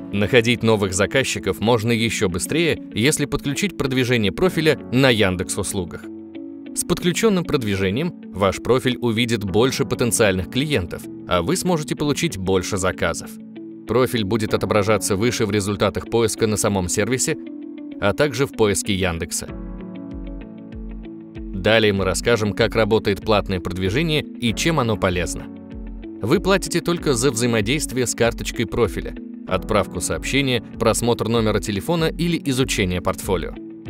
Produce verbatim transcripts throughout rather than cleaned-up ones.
Находить новых заказчиков можно еще быстрее, если подключить продвижение профиля на Яндекс.Услугах. С подключенным продвижением ваш профиль увидит больше потенциальных клиентов, а вы сможете получить больше заказов. Профиль будет отображаться выше в результатах поиска на самом сервисе, а также в поиске Яндекса. Далее мы расскажем, как работает платное продвижение и чем оно полезно. Вы платите только за взаимодействие с карточкой профиля, отправку сообщения, просмотр номера телефона или изучение портфолио.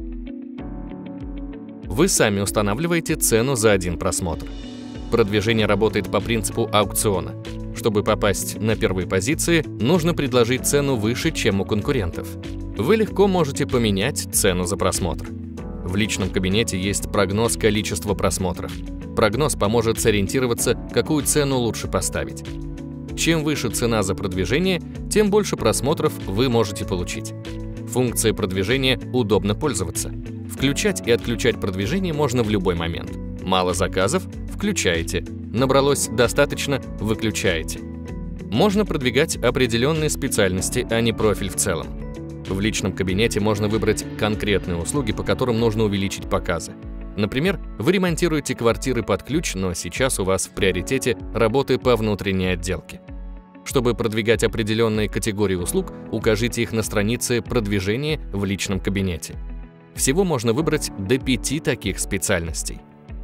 Вы сами устанавливаете цену за один просмотр. Продвижение работает по принципу аукциона. Чтобы попасть на первые позиции, нужно предложить цену выше, чем у конкурентов. Вы легко можете поменять цену за просмотр. В личном кабинете есть прогноз количества просмотров. Прогноз поможет сориентироваться, какую цену лучше поставить. Чем выше цена за продвижение, тем больше просмотров вы можете получить. Функцией продвижения удобно пользоваться. Включать и отключать продвижение можно в любой момент. Мало заказов – включаете. Набралось достаточно – выключаете. Можно продвигать определенные специальности, а не профиль в целом. В личном кабинете можно выбрать конкретные услуги, по которым нужно увеличить показы. Например, вы ремонтируете квартиры под ключ, но сейчас у вас в приоритете работы по внутренней отделке. Чтобы продвигать определенные категории услуг, укажите их на странице продвижения в личном кабинете. Всего можно выбрать до пяти таких специальностей.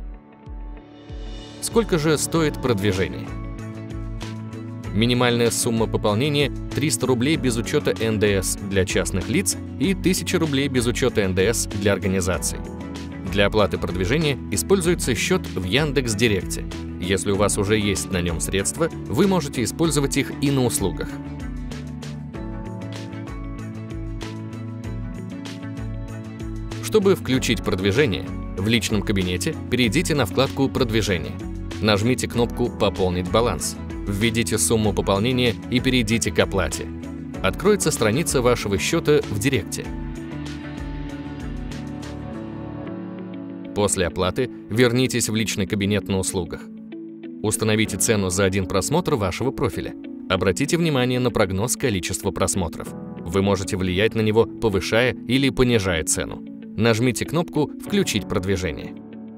Сколько же стоит продвижение? Минимальная сумма пополнения – триста рублей без учета эн дэ эс для частных лиц и тысяча рублей без учета эн дэ эс для организаций. Для оплаты продвижения используется счет в Яндекс.Директе. Если у вас уже есть на нем средства, вы можете использовать их и на услугах. Чтобы включить продвижение, в личном кабинете перейдите на вкладку «Продвижение». Нажмите кнопку «Пополнить баланс». Введите сумму пополнения и перейдите к оплате. Откроется страница вашего счета в Директе. После оплаты вернитесь в личный кабинет на услугах. Установите цену за один просмотр вашего профиля. Обратите внимание на прогноз количества просмотров. Вы можете влиять на него, повышая или понижая цену. Нажмите кнопку «Включить продвижение».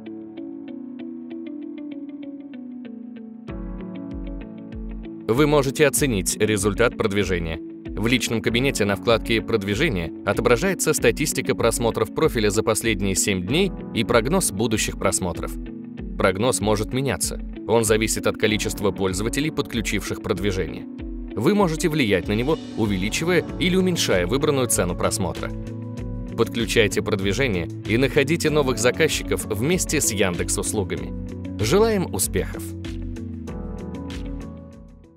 Вы можете оценить результат продвижения. В личном кабинете на вкладке «Продвижение» отображается статистика просмотров профиля за последние семь дней и прогноз будущих просмотров. Прогноз может меняться. Он зависит от количества пользователей, подключивших продвижение. Вы можете влиять на него, увеличивая или уменьшая выбранную цену просмотра. Подключайте продвижение и находите новых заказчиков вместе с Яндекс.Услугами. Желаем успехов!